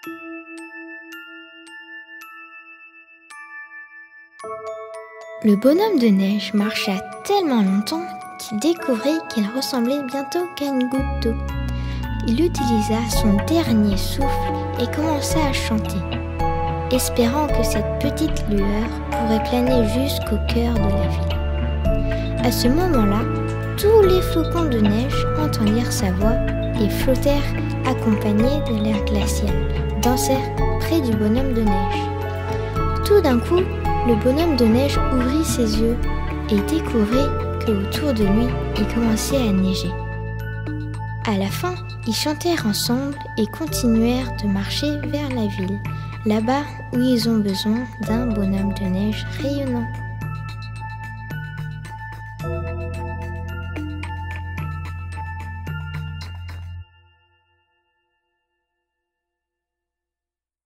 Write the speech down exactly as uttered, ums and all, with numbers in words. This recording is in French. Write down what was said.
Le bonhomme de neige marcha tellement longtemps qu'il découvrit qu'il ressemblait bientôt qu'à une goutte d'eau. Il utilisa son dernier souffle et commença à chanter, espérant que cette petite lueur pourrait planer jusqu'au cœur de la ville. À ce moment-là, tous les flocons de neige entendirent sa voix et flottèrent accompagnés de l'air glacial, dansèrent près du bonhomme de neige. Tout d'un coup, le bonhomme de neige ouvrit ses yeux et découvrit qu'autour de lui, il commençait à neiger. À la fin, ils chantèrent ensemble et continuèrent de marcher vers la ville, là-bas où ils ont besoin d'un bonhomme de neige rayonnant.